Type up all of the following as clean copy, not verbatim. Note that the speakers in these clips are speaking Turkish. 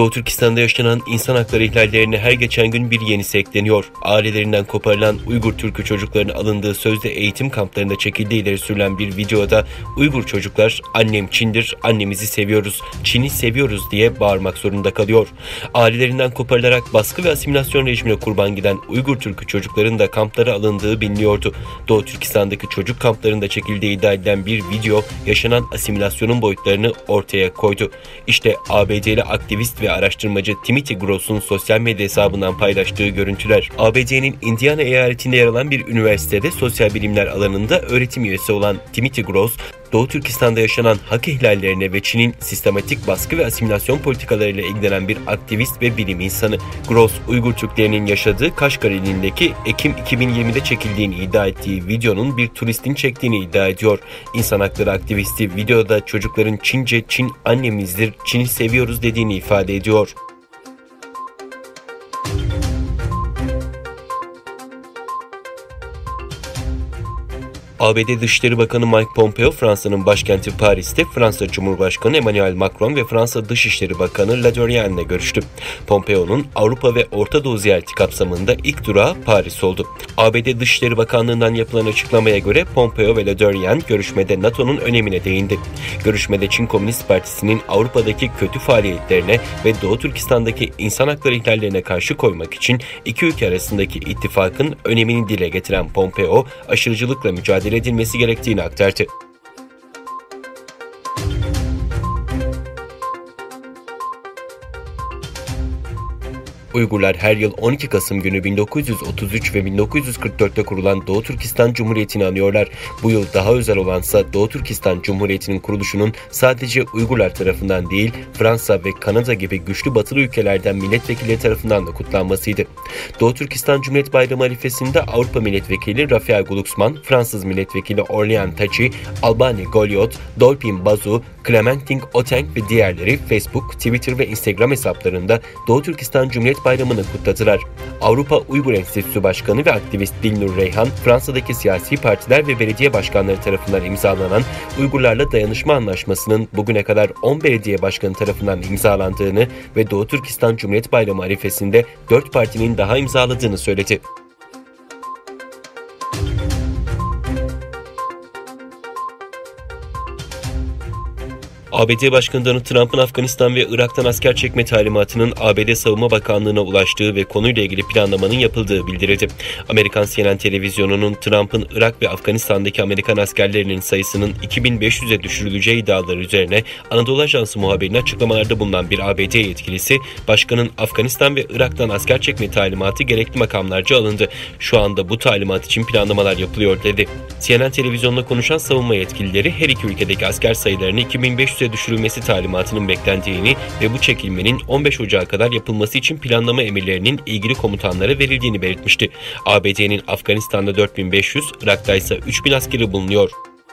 Doğu Türkistan'da yaşanan insan hakları ihlallerine her geçen gün bir yenisi ekleniyor. Ailelerinden koparılan Uygur Türk'ü çocukların alındığı sözde eğitim kamplarında çekildiği ileri sürülen bir videoda Uygur çocuklar "Annem Çin'dir, annemizi seviyoruz, Çin'i seviyoruz" diye bağırmak zorunda kalıyor. Ailelerinden koparılarak baskı ve asimilasyon rejimine kurban giden Uygur Türk'ü çocukların da kamplara alındığı biliniyordu. Doğu Türkistan'daki çocuk kamplarında çekildiği iddia edilen bir video yaşanan asimilasyonun boyutlarını ortaya koydu. İşte ABD'li aktivist ve araştırmacı Timothy Gross'un sosyal medya hesabından paylaştığı görüntüler. ABD'nin Indiana eyaletinde yer alan bir üniversitede sosyal bilimler alanında öğretim üyesi olan Timothy Gross, Doğu Türkistan'da yaşanan hak ihlallerine ve Çin'in sistematik baskı ve asimilasyon politikalarıyla ilgilenen bir aktivist ve bilim insanı. Gross, Uygur Türklerinin yaşadığı Kaşgar ilindeki Ekim 2020'de çekildiğini iddia ettiği videonun bir turistin çektiğini iddia ediyor. İnsan hakları aktivisti videoda çocukların Çince "Çin annemizdir, Çin'i seviyoruz" dediğini ifade ediyor. ABD Dışişleri Bakanı Mike Pompeo, Fransa'nın başkenti Paris'te Fransa Cumhurbaşkanı Emmanuel Macron ve Fransa Dışişleri Bakanı Le Drian ile görüştü. Pompeo'nun Avrupa ve Orta Doğu ziyareti kapsamında ilk durağı Paris oldu. ABD Dışişleri Bakanlığı'ndan yapılan açıklamaya göre Pompeo ve Le Drian görüşmede NATO'nun önemine değindi. Görüşmede Çin Komünist Partisi'nin Avrupa'daki kötü faaliyetlerine ve Doğu Türkistan'daki insan hakları ihlallerine karşı koymak için iki ülke arasındaki ittifakın önemini dile getiren Pompeo, aşırıcılıkla mücadele edilmesi gerektiğini aktardı. Uygurlar her yıl 12 Kasım günü 1933 ve 1944'te kurulan Doğu Türkistan Cumhuriyeti'ni anıyorlar. Bu yıl daha özel olansa Doğu Türkistan Cumhuriyeti'nin kuruluşunun sadece Uygurlar tarafından değil, Fransa ve Kanada gibi güçlü batılı ülkelerden milletvekilleri tarafından da kutlanmasıydı. Doğu Türkistan Cumhuriyet Bayramı arifesinde Avrupa Milletvekili Raphael Glucksmann, Fransız Milletvekili Orléans Tachi, Albani Goliot, Dolphin Bazu, Clementine Oteng ve diğerleri Facebook, Twitter ve Instagram hesaplarında Doğu Türkistan Cumhuriyet Bayramı'nı kutladılar. Avrupa Uygur Enstitüsü Başkanı ve aktivist Dilnur Reyhan, Fransa'daki siyasi partiler ve belediye başkanları tarafından imzalanan Uygurlarla Dayanışma Anlaşması'nın bugüne kadar 10 belediye başkanı tarafından imzalandığını ve Doğu Türkistan Cumhuriyet Bayramı arifesinde 4 partinin daha imzaladığını söyledi. ABD Başkanı Donald Trump'ın Afganistan ve Irak'tan asker çekme talimatının ABD Savunma Bakanlığı'na ulaştığı ve konuyla ilgili planlamanın yapıldığı bildirildi. Amerikan CNN televizyonunun Trump'ın Irak ve Afganistan'daki Amerikan askerlerinin sayısının 2500'e düşürüleceği iddiaları üzerine Anadolu Ajansı muhabirine açıklamalarda bulunan bir ABD yetkilisi, "Başkanın Afganistan ve Irak'tan asker çekme talimatı gerekli makamlarca alındı. Şu anda bu talimat için planlamalar yapılıyor" dedi. CNN televizyonla konuşan savunma yetkilileri her iki ülkedeki asker sayılarını 2500'e düşürülmesi talimatının beklendiğini ve bu çekilmenin 15 Ocağı kadar yapılması için planlama emirlerinin ilgili komutanlara verildiğini belirtmişti. ABD'nin Afganistan'da 4500, Irak'ta ise 3000 askeri bulunuyor.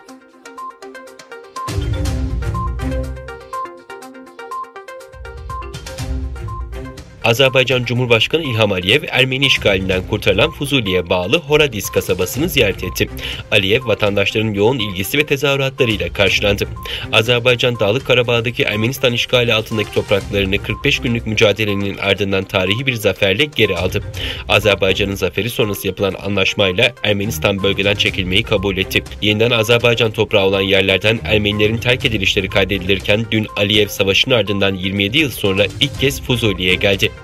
Azerbaycan Cumhurbaşkanı İlham Aliyev, Ermeni işgalinden kurtarılan Fuzuli'ye bağlı Horadiz kasabasını ziyaret etti. Aliyev, vatandaşların yoğun ilgisi ve tezahüratlarıyla karşılandı. Azerbaycan, Dağlık Karabağ'daki Ermenistan işgali altındaki topraklarını 45 günlük mücadelenin ardından tarihi bir zaferle geri aldı. Azerbaycan'ın zaferi sonrası yapılan anlaşmayla Ermenistan bölgeden çekilmeyi kabul etti. Yeniden Azerbaycan toprağı olan yerlerden Ermenilerin terk edilişleri kaydedilirken dün Aliyev, savaşın ardından 27 yıl sonra ilk kez Fuzuli'ye geldi.